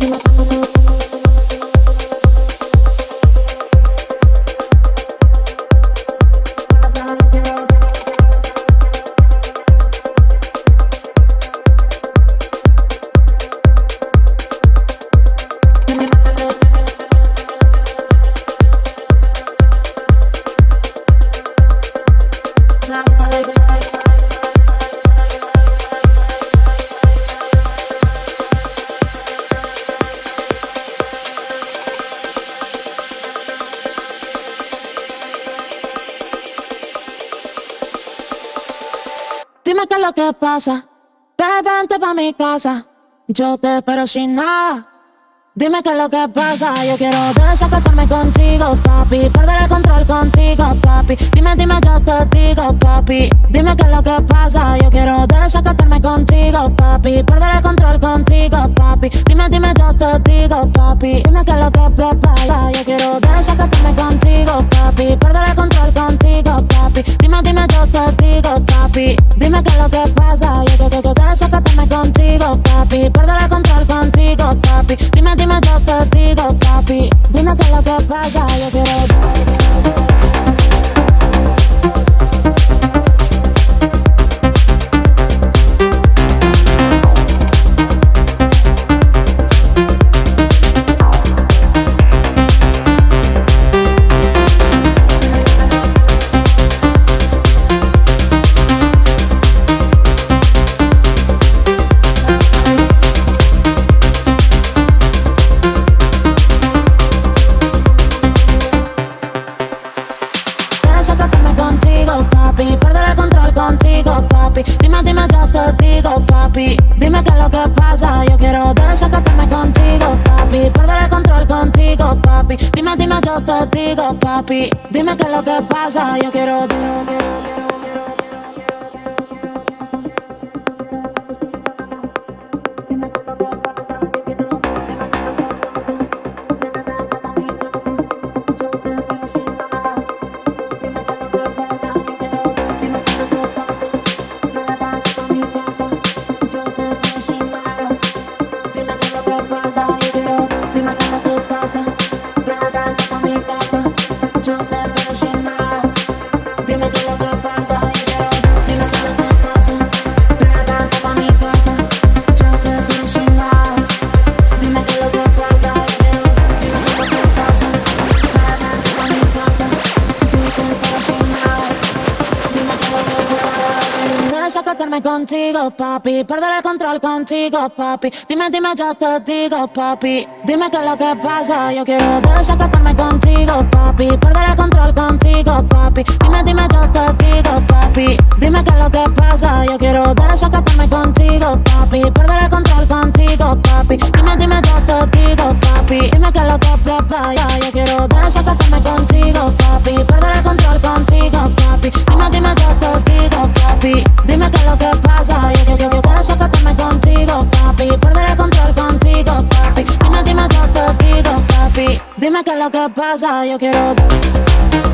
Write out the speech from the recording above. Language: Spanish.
Dime qué es lo que pasa, vente pa' mi casa, yo te espero sin nada. Dime qué es lo que pasa, yo quiero desacatarme contigo, papi, perder el control contigo, papi. Dime, yo te digo, papi. Dime qué es lo que pasa, yo quiero desacatarme contigo, papi, perder el control contigo, papi. Dime, yo te digo, papi. Dime qué es lo que pasa, yo quiero desacatarme contigo, papi, perder el control contigo, papi. Dime, yo te digo, papi. Dime qué es lo que pasa, yo quiero desacatarme contigo, papi, perder el control contigo, papi. Dime, yo te digo, papi. Dime qué es lo que pasa, yo quiero. Contigo, papi, perder el control contigo, papi. Dime, yo te digo, papi. Dime qué es lo que pasa, yo quiero desacatarme contigo, papi, perder el control contigo, papi. Dime, yo te digo, papi. Dime qué es lo que pasa, yo quiero. Desacatarme contigo, papi, perder el control contigo, papi. Dime, yo te digo, papi. Dime qué es lo que pasa, yo quiero desacatarme contigo, papi, perder el control contigo, papi. Dime, yo te digo, papi. Dime qué es lo que pasa, yo quiero desacatarme contigo, papi, perder el control contigo, papi. Dime, yo te digo, papi. Dime qué es lo que pasa, yo quiero desacatarme contigo, papi, perder el control contigo, papi. Dime, yo te digo, papi. Dime qué es lo que pasa, yo quiero desacatarme contigo, papi, perder el control contigo, papi. Dime, yo te digo, papi. Dime qué es lo que pasa, yo quiero.